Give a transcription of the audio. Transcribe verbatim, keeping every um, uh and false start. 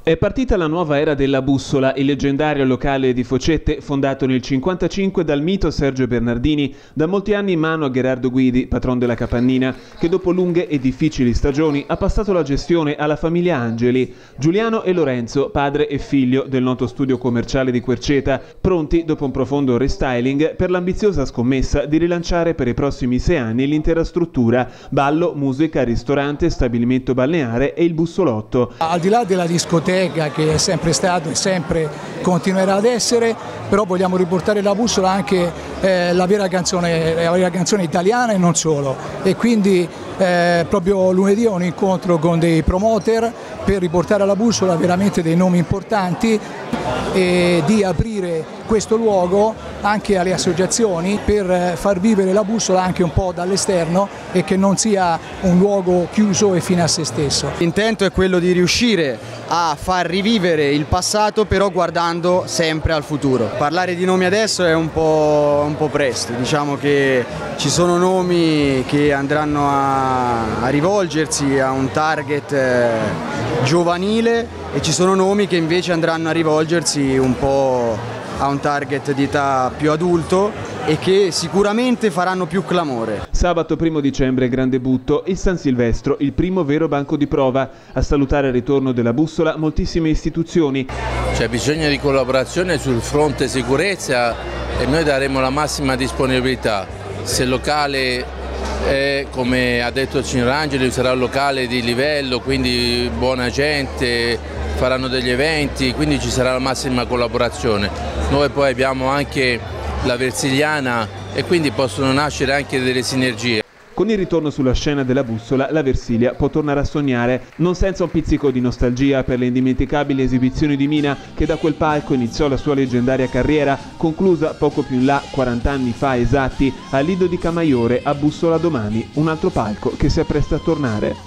È partita la nuova era della Bussola, il leggendario locale di Focette fondato nel cinquantacinque dal mito Sergio Bernardini, da molti anni in mano a Gherardo Guidi, patron della Capannina, che dopo lunghe e difficili stagioni ha passato la gestione alla famiglia Angeli, Giuliano e Lorenzo, padre e figlio del noto studio commerciale di Querceta, pronti dopo un profondo restyling per l'ambiziosa scommessa di rilanciare per i prossimi sei anni l'intera struttura: ballo, musica, ristorante, stabilimento balneare e il bussolotto. Al di là della discoteca, che è sempre stato e sempre continuerà ad essere, però vogliamo riportare la Bussola anche eh, la, vera canzone, la vera canzone italiana e non solo, e quindi eh, proprio lunedì ho un incontro con dei promoter per riportare alla Bussola veramente dei nomi importanti e di aprire questo luogo anche alle associazioni per far vivere la Bussola anche un po' dall'esterno e che non sia un luogo chiuso e fine a se stesso. L'intento è quello di riuscire a far rivivere il passato, però guardando sempre al futuro. Parlare di nomi adesso è un po', un po' presto, diciamo che ci sono nomi che andranno a, a rivolgersi a un target eh, giovanile e ci sono nomi che invece andranno a rivolgersi un po' a un target di età più adulto e che sicuramente faranno più clamore. Sabato primo dicembre, gran debutto, il San Silvestro, il primo vero banco di prova. A salutare il ritorno della Bussola moltissime istituzioni. C'è bisogno di collaborazione sul fronte sicurezza e noi daremo la massima disponibilità. Se il locale è, come ha detto il signor Angeli, sarà un locale di livello, quindi buona gente, faranno degli eventi, quindi ci sarà la massima collaborazione. Noi poi abbiamo anche la Versiliana e quindi possono nascere anche delle sinergie. Con il ritorno sulla scena della Bussola, la Versilia può tornare a sognare, non senza un pizzico di nostalgia per le indimenticabili esibizioni di Mina, che da quel palco iniziò la sua leggendaria carriera, conclusa poco più in là, quaranta anni fa esatti, al Lido di Camaiore a Bussola Domani, un altro palco che si appresta a tornare.